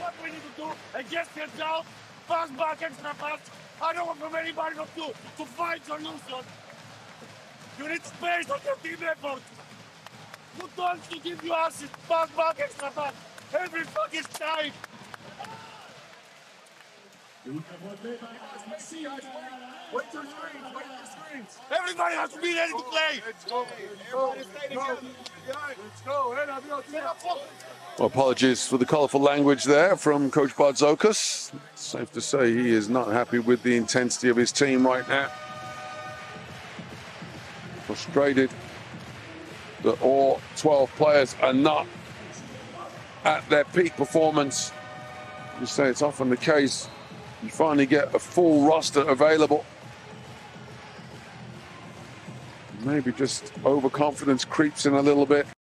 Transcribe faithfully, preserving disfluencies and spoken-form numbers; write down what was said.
what we need to do against yourself. Pass back, extra pass. I don't want from anybody not to, to find solutions. You need space on your team effort. Who wants to give you assist? Pass back, extra pass. Every fucking time. Wait your screens, wait your screens. Everybody has to be ready to play. Let's go. Everybody stay together. Let's go. Well, apologies for the colourful language there from Coach Bartzokas. Safe to say he is not happy with the intensity of his team right now. Frustrated that all twelve players are not at their peak performance. You say it's often the case. You finally get a full roster available. Maybe just overconfidence creeps in a little bit.